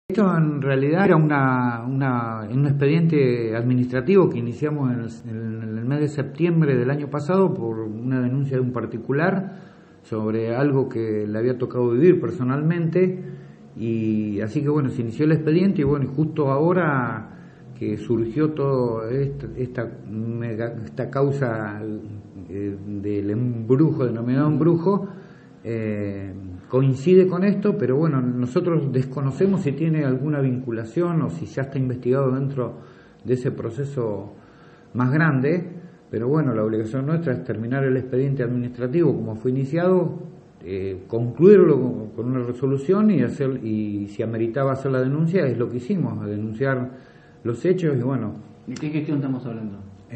Esto en realidad era un expediente administrativo que iniciamos en el mes de septiembre del año pasado por una denuncia de un particular sobre algo que le había tocado vivir personalmente, y así que bueno, se inició el expediente y bueno, justo ahora que surgió toda esta causa del embrujo, denominado embrujo, coincide con esto, pero bueno, nosotros desconocemos si tiene alguna vinculación o si ya está investigado dentro de ese proceso más grande, pero bueno, la obligación nuestra es terminar el expediente administrativo como fue iniciado, concluirlo con una resolución y si ameritaba hacer la denuncia, es lo que hicimos, denunciar los hechos. Y bueno, ¿de qué gestión estamos hablando?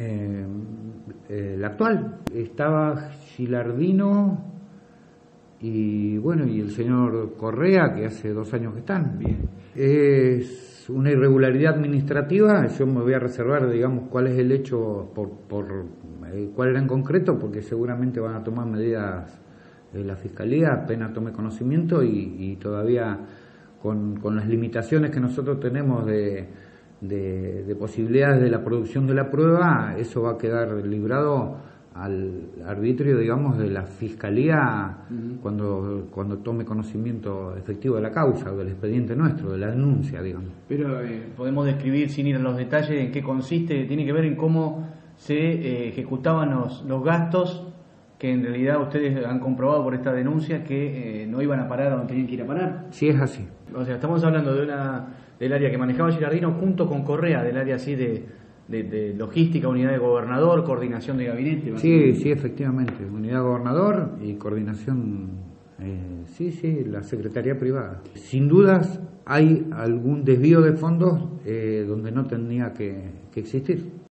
La actual, estaba Gilardino y bueno, y el señor Correa, que hace 2 años que están. Bien. Es una irregularidad administrativa. Yo me voy a reservar, digamos, cuál es el hecho, cuál era en concreto, porque seguramente van a tomar medidas la Fiscalía apenas tome conocimiento, y todavía con las limitaciones que nosotros tenemos de posibilidades de la producción de la prueba, eso va a quedar librado al arbitrio, digamos, de la Fiscalía cuando tome conocimiento efectivo de la causa, o del expediente nuestro, de la denuncia, digamos. Pero podemos describir, sin ir a los detalles, en qué consiste. Tiene que ver en cómo se ejecutaban los gastos que en realidad ustedes han comprobado por esta denuncia que no iban a parar a donde tenían que ir a parar. Sí, es así. O sea, estamos hablando del área que manejaba Gilardino junto con Correa, del área así de logística, unidad de gobernador, coordinación de gabinete. Sí, efectivamente, unidad de gobernador y coordinación, la secretaría privada. Sin dudas hay algún desvío de fondos donde no tendría que existir.